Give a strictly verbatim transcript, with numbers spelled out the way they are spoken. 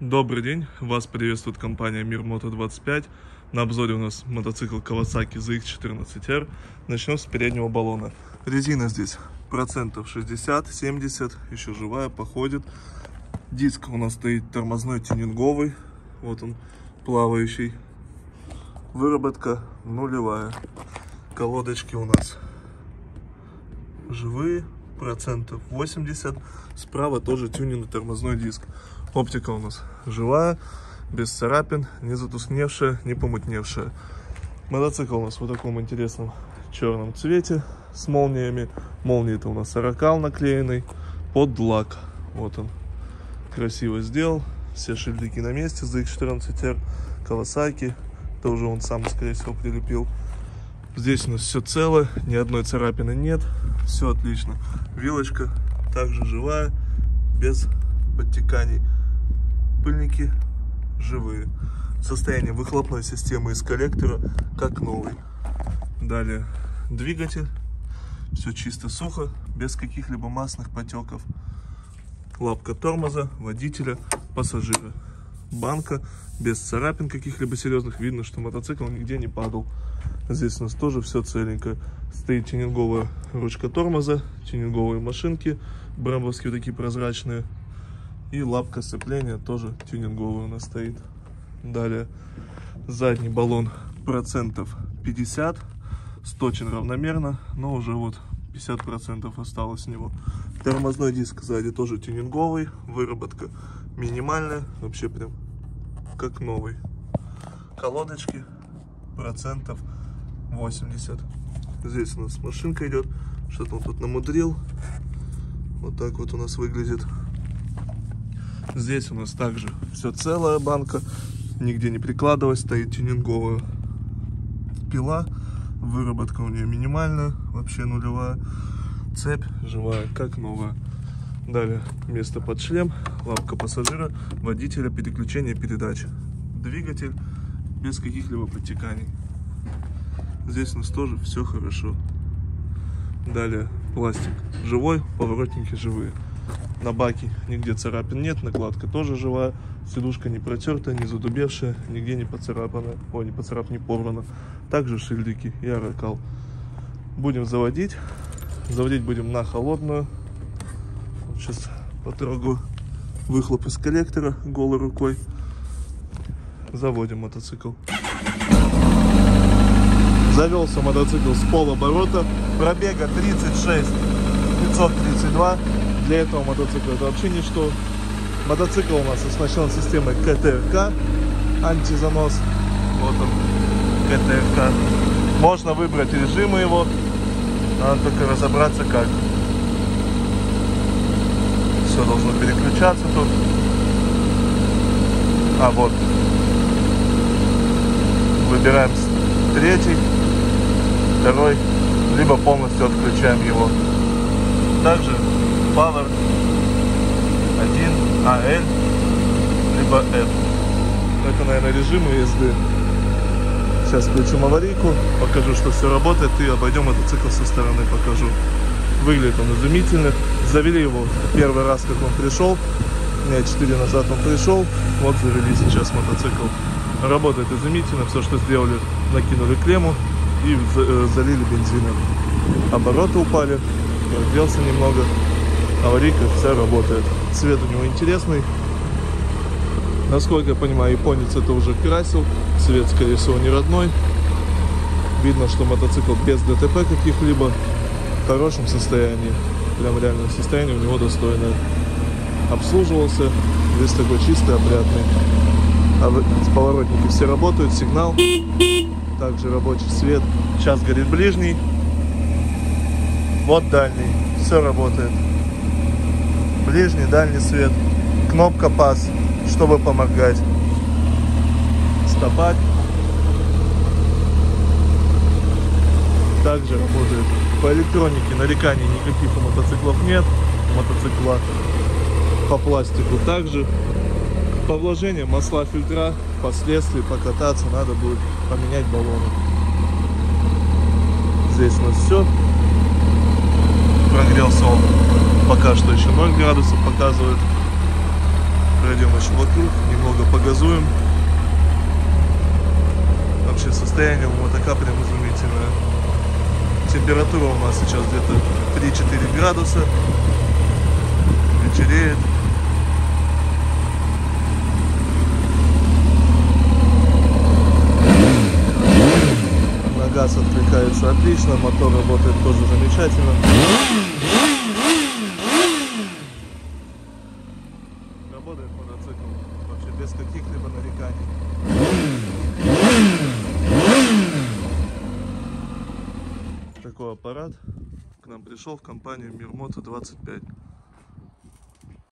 Добрый день, вас приветствует компания Мир Мото двадцать пять. На обзоре у нас мотоцикл Kawasaki зет икс четырнадцать эр. Начнем с переднего баллона. Резина здесь процентов шестьдесят-семьдесят, еще живая, походит. Диск у нас стоит тормозной тюнинговый, вот он плавающий. Выработка нулевая. Колодочки у нас живые, процентов восемьдесят. Справа тоже тюнинг тормозной диск. Оптика у нас живая, без царапин, не затускневшая, не помутневшая. Мотоцикл у нас в таком интересном черном цвете с молниями. Молнии это у нас оракал наклеенный под лак. Вот он, красиво сделал. Все шильдики на месте. зет икс четырнадцать эр, Kawasaki. Это уже он сам, скорее всего, прилепил. Здесь у нас все целое, ни одной царапины нет. Все отлично. Вилочка также живая, без подтеканий. Пыльники живые. Состояние выхлопной системы из коллектора как новый. Далее двигатель. Все чисто, сухо, без каких-либо масляных потеков. Лапка тормоза, водителя, пассажира. Банка без царапин каких-либо серьезных. Видно, что мотоцикл нигде не падал. Здесь у нас тоже все целенькое. Стоит тюнинговая ручка тормоза, тюнинговые машинки, брембовские вот такие прозрачные. И лапка сцепления тоже тюнинговая у нас стоит. Далее задний баллон процентов пятьдесят. Сточен равномерно, но уже вот пятьдесят процентов осталось с него. Тормозной диск сзади тоже тюнинговый. Выработка минимальная. Вообще прям как новый. Колодочки процентов восемьдесят. Здесь у нас машинка идет. Что-то он тут намудрил. Вот так вот у нас выглядит. Здесь у нас также все целая банка, нигде не прикладывалась, стоит тюнинговая пила, выработка у нее минимальная, вообще нулевая, цепь живая, как новая. Далее место под шлем, лапка пассажира, водителя, переключение передач, двигатель без каких-либо подтеканий. Здесь у нас тоже все хорошо. Далее пластик живой, поворотники живые. На баке нигде царапин нет, накладка тоже живая, сидушка не протертая, не задубевшая, нигде не поцарапана, ой, не поцарап, не порвана. Также шильдики и оракал. Будем заводить, заводить будем на холодную. Вот сейчас потрогаю выхлоп из коллектора голой рукой. Заводим мотоцикл. Завелся мотоцикл с полоборота, пробега тридцать шесть тысяч пятьсот тридцать два. Для этого мотоцикла это вообще ничто. Мотоцикл у нас оснащен системой ка тэ эр ка, антизанос. Вот он, ка тэ эр ка. Можно выбрать режимы его, надо только разобраться как. Все должно переключаться тут. А вот, выбираем третий, второй, либо полностью отключаем его. Также Power один, а эл, либо F. Это, наверное, режимы езды. Сейчас включим аварийку, покажу, что все работает, и обойдем мотоцикл со стороны, покажу. Выглядит он изумительно. Завели его первый раз, как он пришел. Дня четыре назад он пришел. Вот завели сейчас мотоцикл. Работает изумительно. Все, что сделали, накинули клемму и залили бензином. Обороты упали, разделся немного. Аварийка вся работает. Цвет у него интересный. Насколько я понимаю, японец это уже красил. Цвет, скорее всего, не родной. Видно, что мотоцикл без дэ тэ пэ каких-либо. В хорошем состоянии. Прям реально состояние у него достойное. Обслуживался. Весь такой чистый, опрятный. А поворотники все работают. Сигнал. Также рабочий свет. Сейчас горит ближний. Вот дальний. Все работает. Ближний, дальний свет, кнопка пас, чтобы помогать, стопать, также работает. По электронике нареканий никаких у мотоциклов нет, мотоцикла. По пластику также. По вложениям масла, фильтра, впоследствии покататься надо будет поменять баллоны. Здесь у нас все. Прогрелся он. Пока что еще ноль градусов показывает. Пройдем еще вокруг, немного погазуем. Вообще состояние у мотока прям изумительное. Температура у нас сейчас где-то три-четыре градуса. Вечереет. На газ откликается отлично, мотор работает тоже замечательно. Работает мотоцикл вообще без каких-либо нареканий. Такой аппарат к нам пришел в компанию Мир Мото двадцать пять.